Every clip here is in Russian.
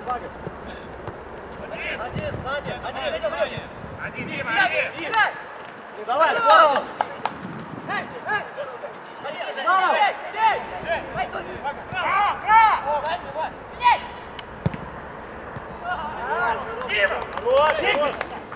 Один, Дима, один! Давай, здорово! Дима!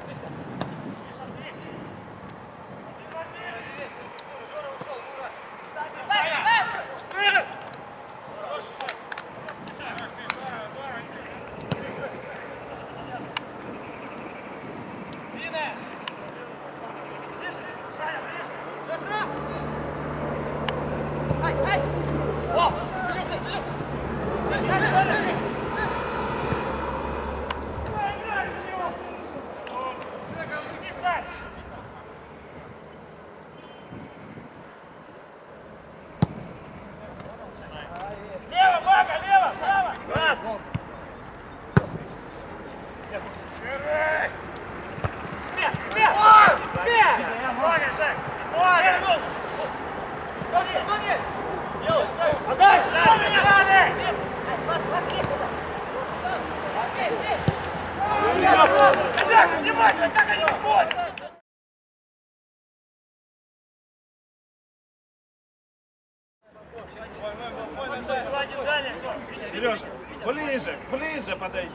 Сережа, ближе, ближе подойди.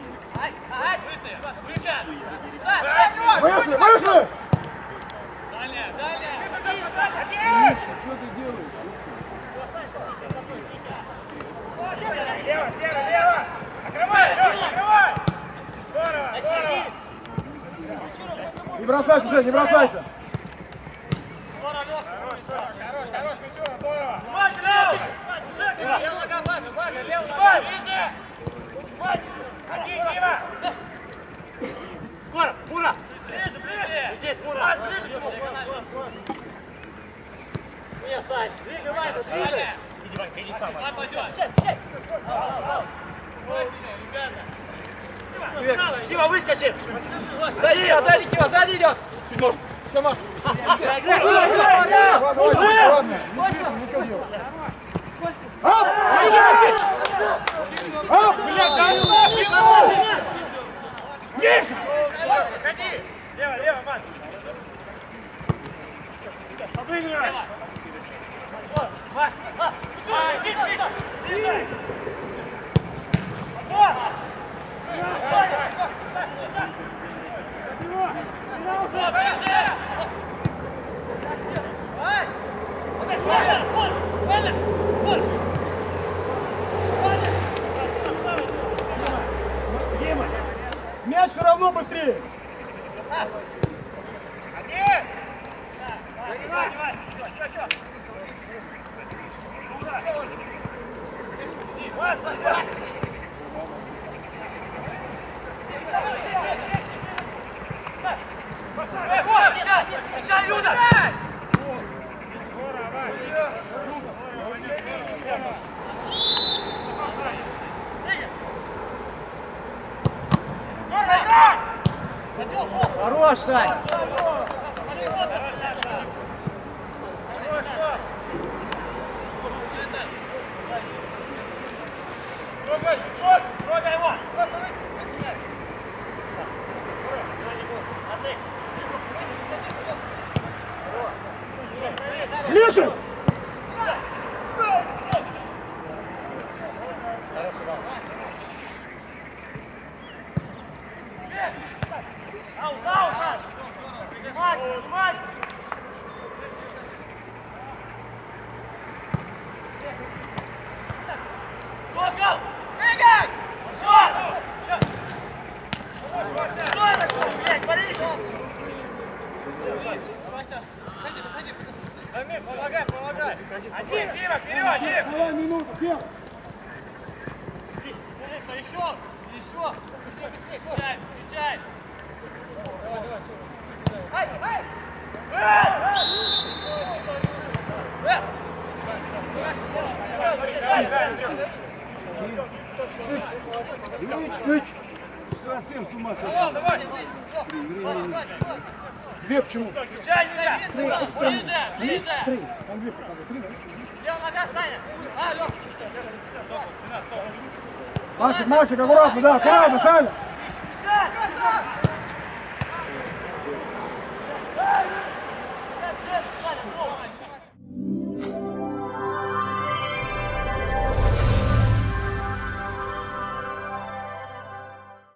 Вышли, вышли! Миша, что ты делаешь? Лево, Сера, лево! Открывай, Леша, открывай! Здорово, здорово! Не бросайся, Жень, не бросайся! Хорош, Митюра, здорово! Один, Дима! Скоро, Мура! Ближе, ближе! Здесь, Мура! Ближе к нему! Нет, Сань! Двигай, Ваня, двигай! Иди, Ванька, иди сам. Дима, выскочи! Сзади, сзади, Кима, сзади идет! Тимур, ладно, ну что делать? Оп! Оп! Есть! Выходи! Лево, лево, Макс! Обыгрывай! Макс! Ближе! Дима, мяч все равно быстрее! Один! Встречай, Люда! Хорош, Сань! Трогай его! Ближе! Помогай! Один, Дима, вперед, Дима! Давай минуту, Кем! Еще! Встречай, встречай! Совсем с ума сошел. Две почему? Ближе! Три. Там две показывают. Три, да? Лева нога, Саня! А, Лёв! Максик, Максик, аккуратно, да, аккуратно, Саня. Мяча!